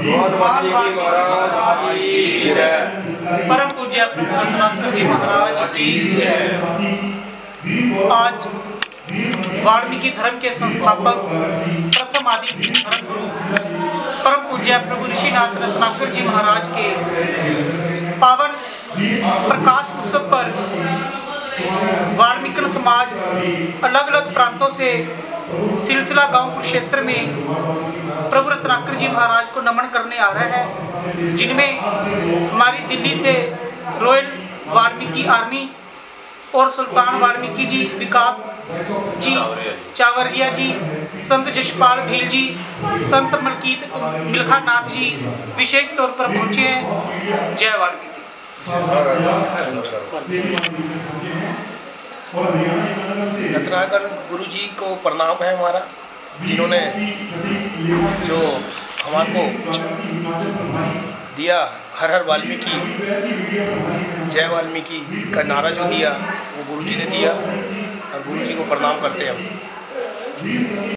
परम पूज्य प्रभु रत्नाकर जी महाराज की जय। आज वाल्मीकि धर्म के संस्थापक प्रथम आदि धर्म गुरु परम पूज्य प्रभु ऋषिनाथ रत्नाकर जी महाराज के पावन प्रकाश उत्सव पर वाल्मीकि समाज अलग अलग प्रांतों से सिलसिला गांव कुरुक्षेत्र में प्रभु रत्नाकर जी महाराज को नमन करने आ रहा है, जिनमें हमारी दिल्ली से रॉयल वाल्मीकि आर्मी और सुल्तान वाल्मीकि जी, विकास जी चावरिया जी, संत जशपाल भील जी, संत मलकीत मिल्खा नाथ जी विशेष तौर पर पहुंचे हैं। जय वाल्मीकि। रत्नाकर गुरु जी को प्रणाम है हमारा, जिन्होंने जो हमारे को दिया हर हर वाल्मीकि जय वाल्मीकि का नारा जो दिया वो गुरु जी ने दिया, और गुरु जी को प्रणाम करते हैं हम।